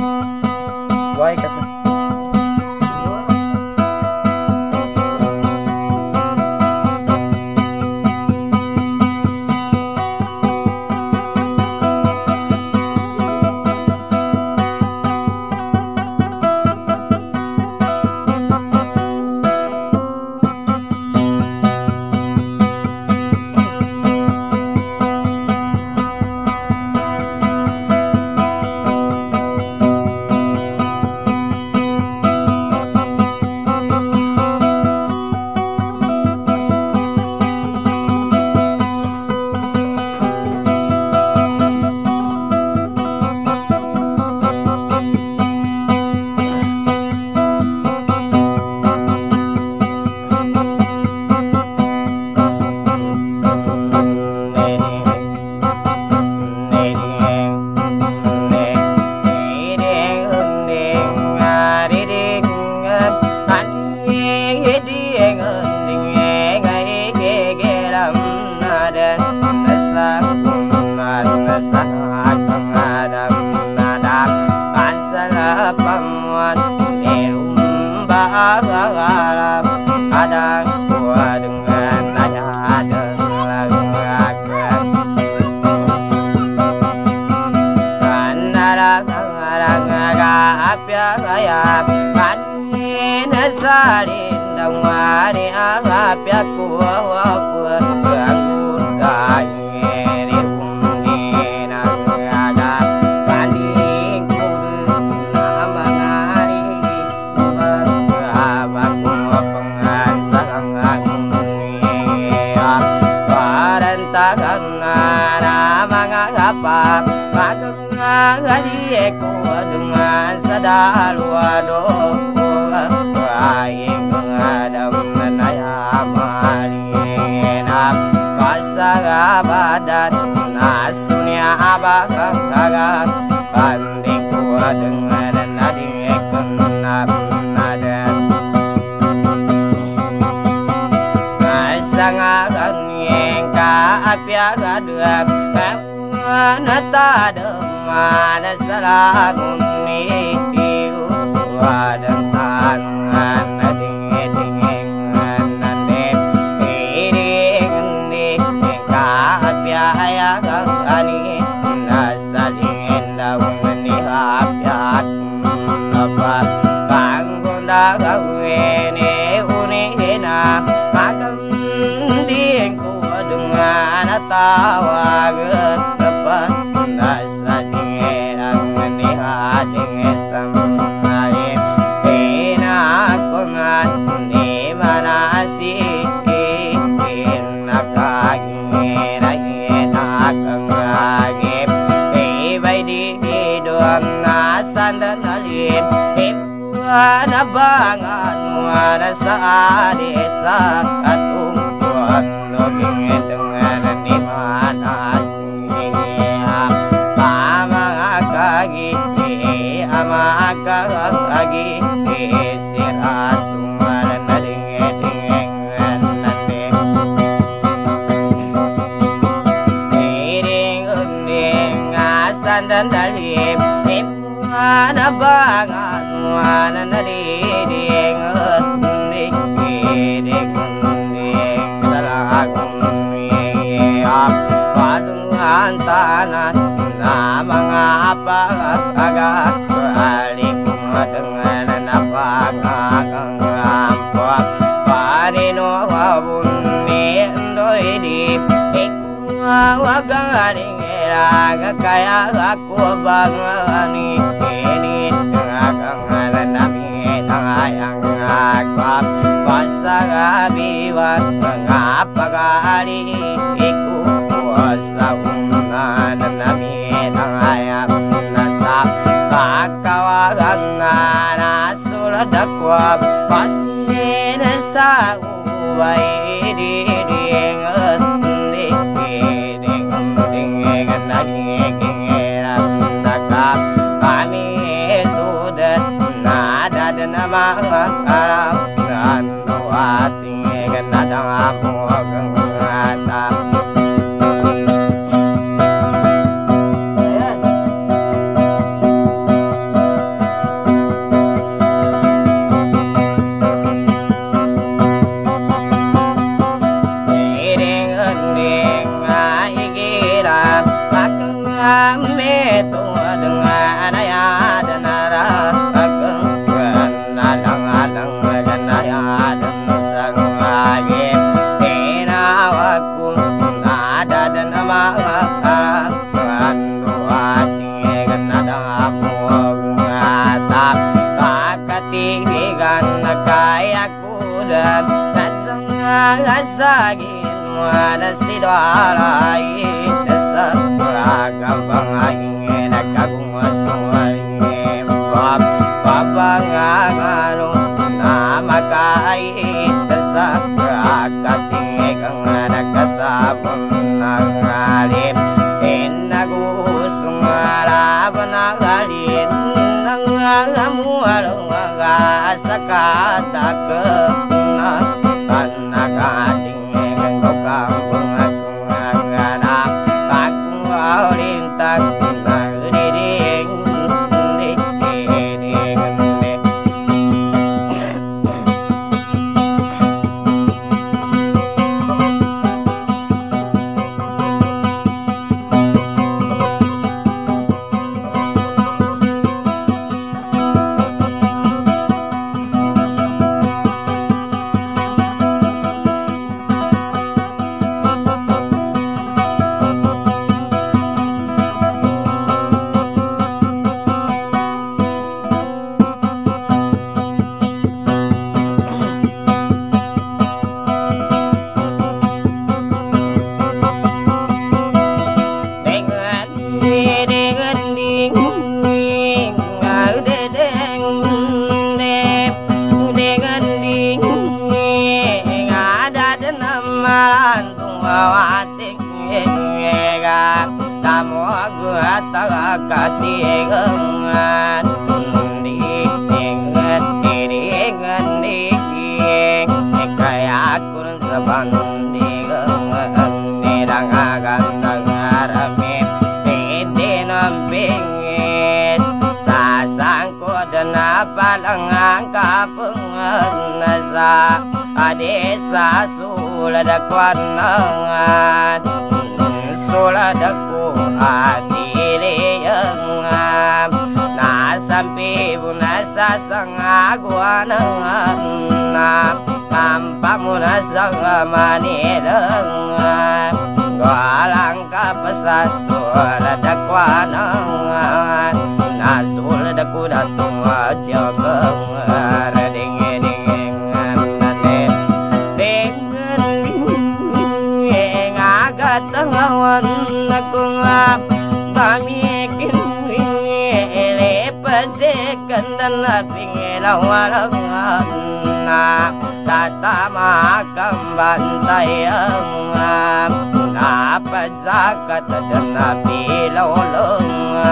Gua ikat na. itu dengan ayah dan arah agang alang-alang ganaya dan sang lagi tinawaku ada dan amakan hati ganada aku ngatap kakatigan kaya kuda nasang asagin ada sidalai sagabang aing nakagung sungay bab babangalo nama kai sa kating kang nakasabon nangalip inagusung laban nagalin nang amualong asakatak na panagating kang kampung akong anak akong walintag nagdiding katigangan kaya aku sa pandigangan nirangagan nangarami itinampingis sasangkod na palangang kapungan sa adesa suladakwanangan suladako atiliyangan nasampi mo nasa sangagwanangan na tampa mo nasa manilangan walang kapasa suladakwanangan nasuladako datong atyagang tangawan akong pamikin ilipatsikan dan pingilawalang na tatama kang bantayan napadsakat dan napilolong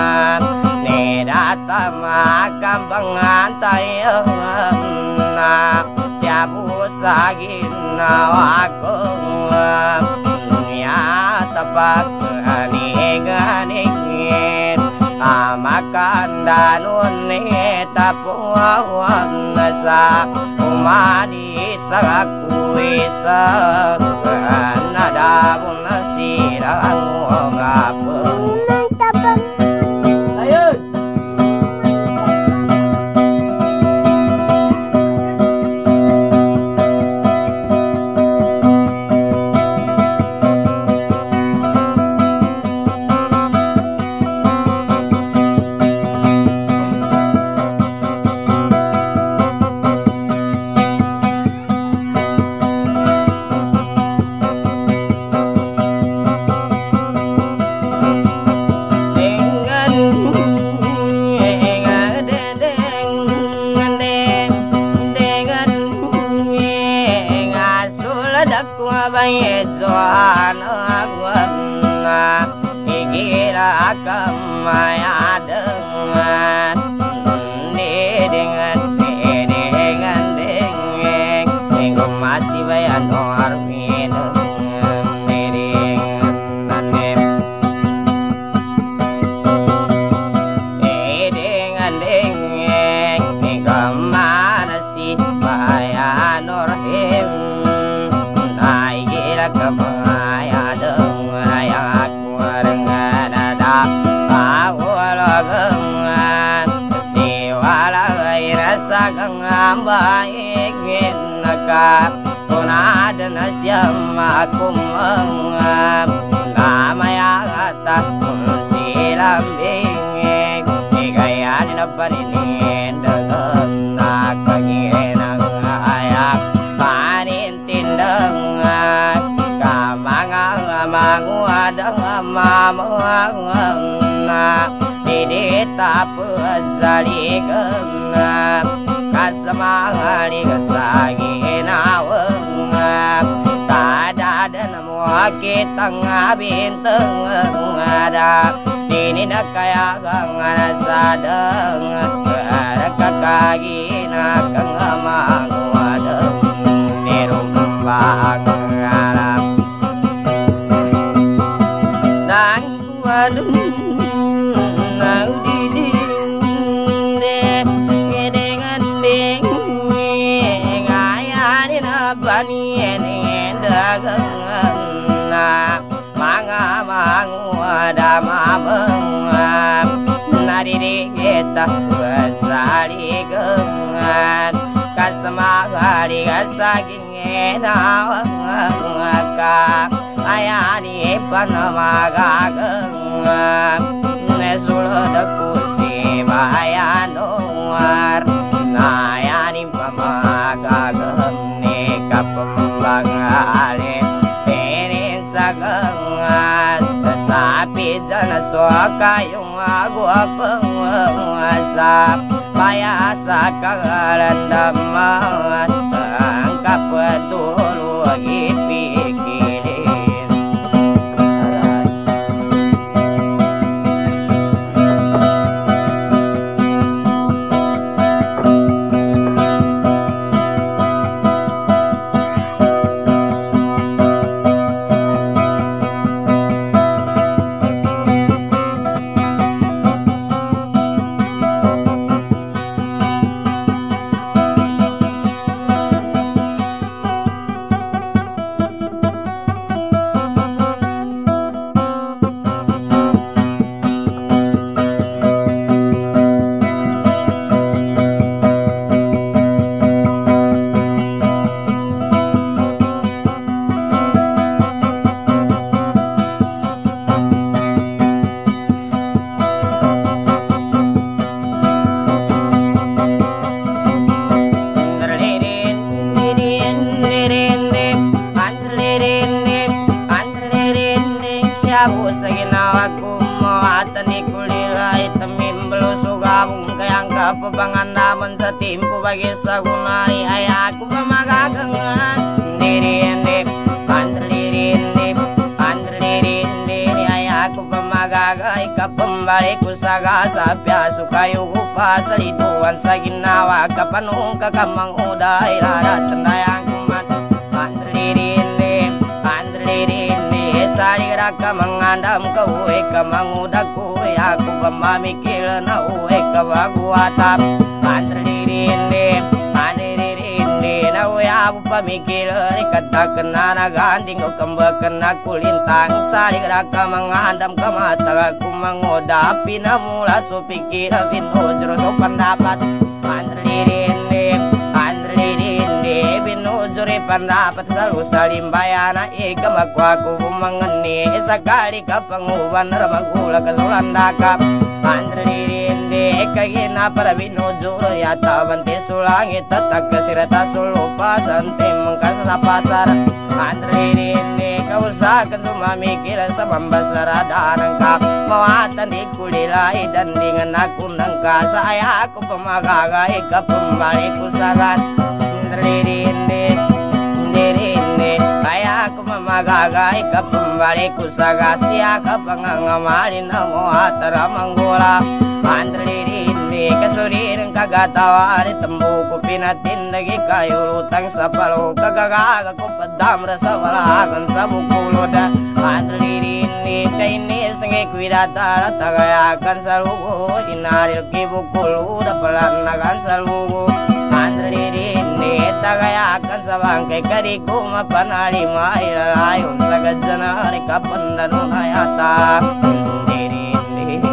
nidatama kang bangantayan na siyabu sa ginawa kong tapak aning-aningin amakan danun tapuawan sa umani sa kuisa nadabon na sirang kapag ayun. Bayedzuan agwana ikira kamaya dengan dengan masih bayan armin kemana sih bayan orhim kemaya dengan aku dengan ada aku ingin nakap kunad na siyam akumangam namayata silang bingig ikayanin na paninin dagang nakaginang ayak panintindang manguadang mamang na didita padzaligan kasamali kasaginawang tadadan mo kitang bintang ada dini na kaya kang nasadang kakagina kang manguadang nirumbang nang diding dengan ding ngayanin abanin dagang na mga damamang nadirigita saligang kasamahari kasaging enawang ka ayani panamagagang nesulod ako si bayanong ayani pamagagang ni kapambangali pinin sa gangas sapi dyan kayong agwapang sa payasa kagalandaman ang kapatulog ipikilin sa ginawa ko mo at anikulilay tamim belusugabong kayang kapabangan naman sa timpo bagi sa gunari ay ako pa magagangan dirindip andririndip ay ako pa magagay kapambalik ko sa gasa piaso kayo upa sa lituan sa ginawa kapanong kakamang uday larat tandayang kumat andririndip sari raka mengandam ke uwe ke mangudak uwe aku pemamikil na uwe ke baguatap andririnde na uwe aku pamikil kata kena naganding ko kembak kena kulintang sari raka mengandam ke mata aku mengudapi namula supikir binu jero pendapat andririnde binujuri pendapat selalu salim bayana ika makwaku mengeni sakali kapanguban ramagula kasulandaka andririnde kagina para binujur ya tabanti sulangit tatak kesirata sulupa santim mengkasa pasar andririnde kausakan sumamikir sa pambasara danangkap mawatan di kulilai dan dengan aku nangka saya aku pemagagai kapembaliku sagas dirinde kaya aku memagagay kapambalik ko sa gasya kapangangamalin na mo atara manggula andririnde kasurin kagatawa tembu ko pinatindagi kayo lutang sa palo kagagaga ko padamra sa walagan sa bukuloda andririnde kainis ng ikwidata tagayakan sa lugo inaril kibukuluda palanagan sa lugo andririnde tagayakan sa bangkay kariku mapanalima ilalayon sa gadyanari kapandano na yata ndirinde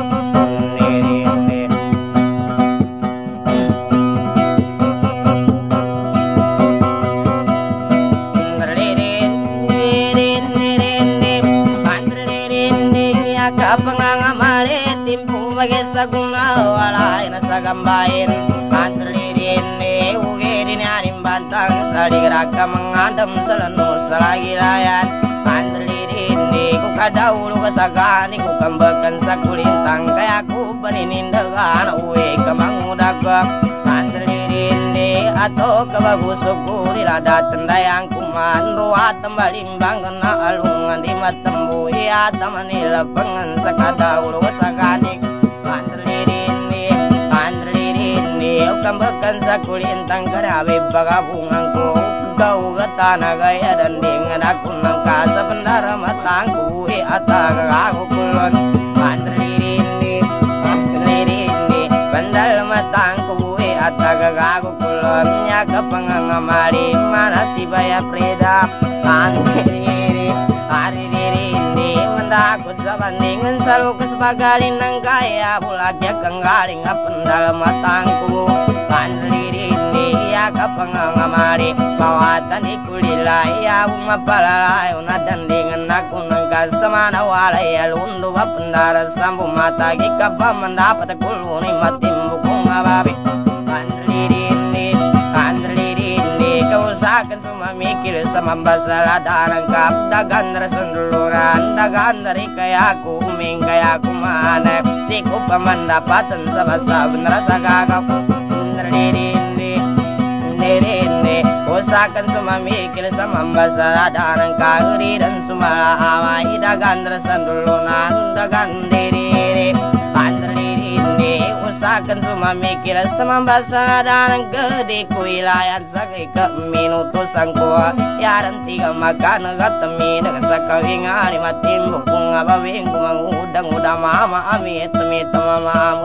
saguna walay na sagambain andalirin ni ugedin anim bantang saligerak mengadem selenu salagilayan andalirin ni ku kadahulu kesagani ku kambekan sakulintang kayak ku beninindagan uwe kemangudak andalirin ni atau kebagusuk lada tendayang kuman ruat tembalimbang kena alungan di matembu iya tamanila pengen sakadahulu kesagani andalirini kambekan sakulintang karawi bagabungangku kau getana gaya dan dengan aku nangka sebentar matangku ataga aku kulon andalirini bandal matangku ataga aku kulon nya kepengangamari mana si baya preda andalirini takut sabandingan selalu kesebagalin nang kaya bulat ya kenggaling pendal matangku andalirini ya kapangamari mawatan ikulila ya umapalalay unadan dengan aku nang kasamana walay alundu pendara sambu mata gikapa mendapat kuluni matimbu kumababi andalirini kausakan semua mikir sama basala darang kap dagan resenduluran dagan dari kayaku uming kayaku mana diku pemandapatan sabasa bener sagagap andalirini usahakan semua mikir sama basala darang kageri dan semua awai dagan resenduluran dagan diri andalirini usahakan semua mikir sama basala darang gede kuilayan sakai ke minutusan kuah ya dan tiga makan gatemi dengan sakawingan matin bukung abawing kumangudang udah mama amit amit mama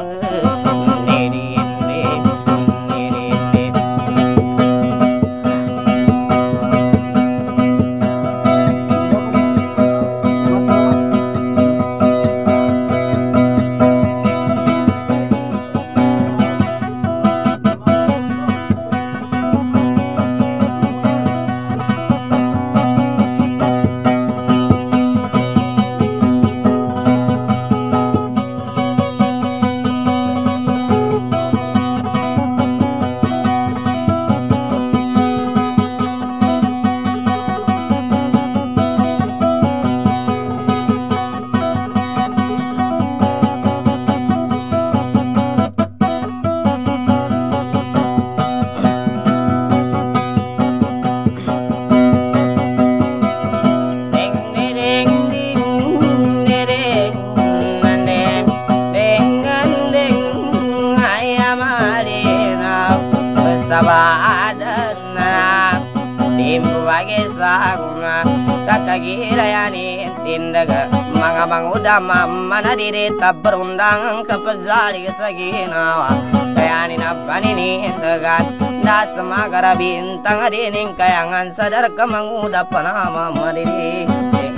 sabadana timbu bagi saguna kakagila yani tindaga mga mangudama mana dirita berundang kepejali kesaginawa kayani napanini tegat dasmagara bintang dining kayangan sadar kemanguda panama madiri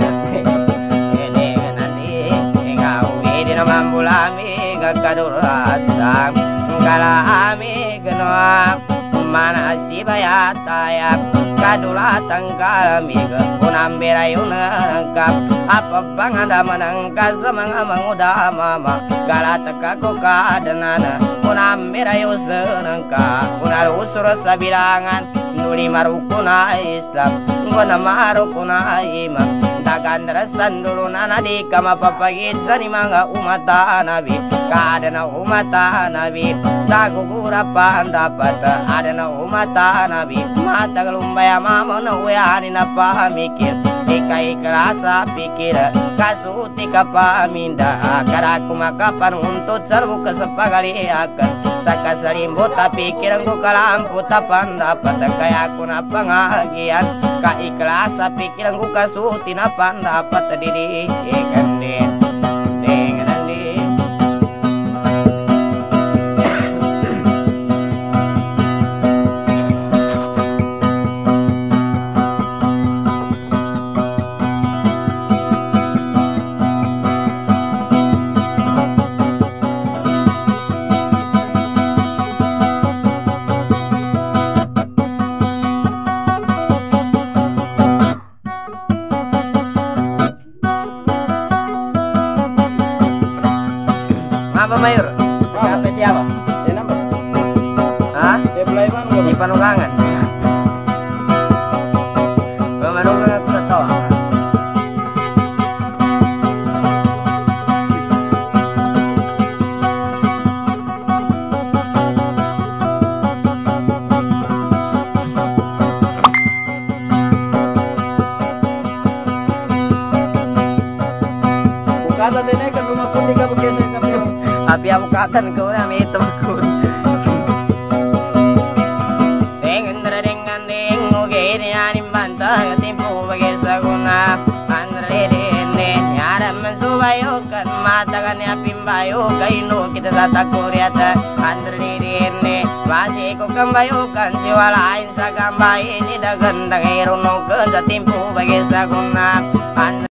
mambulami gakadurata kala ami genoa mana si bayataya kadulatan kalami unambira yunangkap apa panganda manangka samanga manguda mama galata kakoka danana unambira yusenangka unalusur sabilangan nuli marukuna Islam ngona marukuna iman Gandara sandulu nana di kama papagit sani manga umata nabi kadana umata nabi tagugura dapat adana umata nabi mata galumbaya mama no yani napa mikir ikai kerasa pikir kasuti kapaminda karaku makapan untuk serbu kesepagali akan sakasarimbo tapi kirangku kalampu tapan dapat kayak aku napa ngagian ka ikhlas pikiranku kasuti napa dapat diri ikan dengan di Siapa siapa? Hah? Di Panunggangan. Panunggangan aku udah tahu. Kata dia ke rumah putih ka begitu kami. Tapi aku katan kau na may tumkun. Dengan dengan ding ugay ni banta timpo bagi saguna. Andre dene yara mensubayukan mata kan ya pimbayu kaino kita tatakuriata. Andre dene masih ko kambayukan siwalain sa kambayin ni dagan dagay runong kan sa timpo bagi saguna.